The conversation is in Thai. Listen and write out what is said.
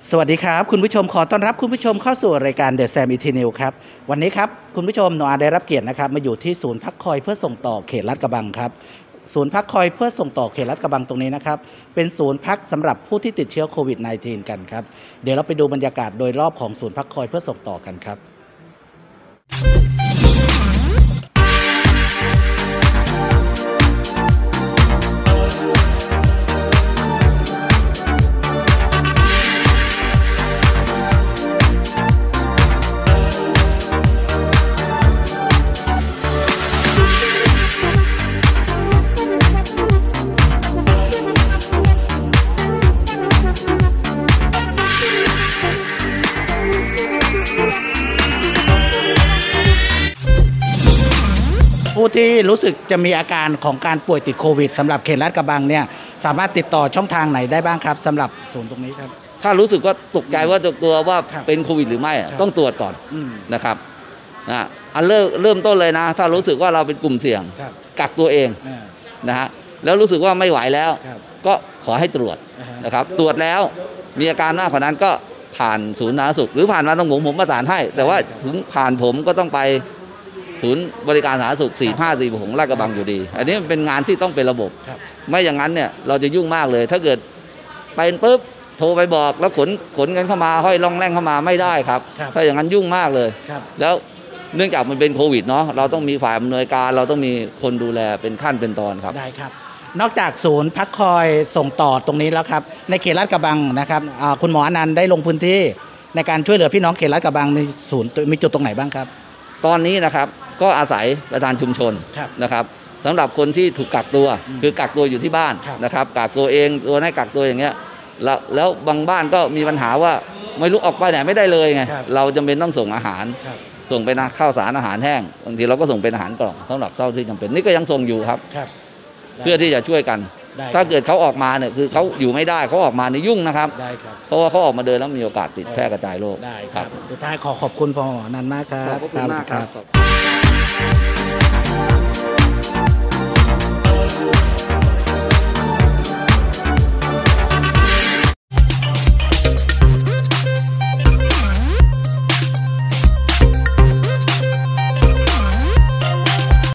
สวัสดีครับคุณผู้ชมขอต้อนรับคุณผู้ชมเข้าสู่รายการ The Sam ET News ครับวันนี้ครับคุณผู้ชมโนอาได้รับเกียรตินะครับมาอยู่ที่ศูนย์พักคอยเพื่อส่งต่อเขตลาดกระบังครับศูนย์พักคอยเพื่อส่งต่อเขตลาดกระบังตรงนี้นะครับเป็นศูนย์พักสำหรับผู้ที่ติดเชื้อโควิด -19 กันครับเดี๋ยวเราไปดูบรรยากาศโดยรอบของศูนย์พักคอยเพื่อส่งต่อกันครับผู้ที่รู้สึกจะมีอาการของการป่วยติดโควิดสำหรับเขตลาดกระบังเนี่ยสามารถติดต่อช่องทางไหนได้บ้างครับสำหรับศูนย์ตรงนี้ครับถ้ารู้สึกว่าตกใจว่าตัวว่าเป็นโควิดหรือไม่ต้องตรวจก่อนนะครับอันเริ่มต้นเลยนะถ้ารู้สึกว่าเราเป็นกลุ่มเสี่ยงกักตัวเองนะฮะแล้วรู้สึกว่าไม่ไหวแล้วก็ขอให้ตรวจนะครับตรวจแล้วมีอาการมากกว่านั้นก็ผ่านศูนย์สาธารณสุขหรือผ่านมาตรงผมประสานให้แต่ว่าถึงผ่านผมก็ต้องไปศูนย์บริการสาธารณสุข454ของลาดกระบังอยู่ดีอันนี้เป็นงานที่ต้องเป็นระบบไม่อย่างนั้นเนี่ยเราจะยุ่งมากเลยถ้าเกิดไปปุ๊บโทรไปบอกแล้วขนกันเข้ามาห้อยล่องแร่งเข้ามาไม่ได้ครับถ้าอย่างนั้นยุ่งมากเลยแล้วเนื่องจากมันเป็นโควิดเนาะเราต้องมีฝ่ายอำนวยการเราต้องมีคนดูแลเป็นขั้นเป็นตอนครับได้ครับนอกจากศูนย์พักคอยส่งต่อตรงนี้แล้วครับในเขตลาดกระบังนะครับคุณหมออนันต์ได้ลงพื้นที่ในการช่วยเหลือพี่น้องเขตลาดกระบังในศูนย์มีจุดตรงไหนบ้างครับตอนนี้นะครับก็อาศัยประธานชุมชนนะครับสำหรับคนที่ถูกกักตัวคือกักตัวอยู่ที่บ้านนะครับกักตัวเองตัวให้กักตัวอย่างเงี้ยแล้วบางบ้านก็มีปัญหาว่าไม่รู้ออกไปไหนไม่ได้เลยไงเราจำเป็นต้องส่งอาหารส่งเป็นข้าวสารอาหารแห้งบางทีเราก็ส่งเป็นอาหารกล่องสำหรับเท่าที่จำเป็นนี่ก็ยังส่งอยู่ครับเพื่อที่จะช่วยกันถ้าเกิดเขาออกมาเนี่ยคือเขาอยู่ไม่ได้เขาออกมาในยุ่งนะครับเพราะว่าเขาออกมาเดินแล้วมีโอกาสติดแพร่กระจายโรคครับสุดท้ายขอบคุณพ่อนันมากครับขอบคุณมากครับ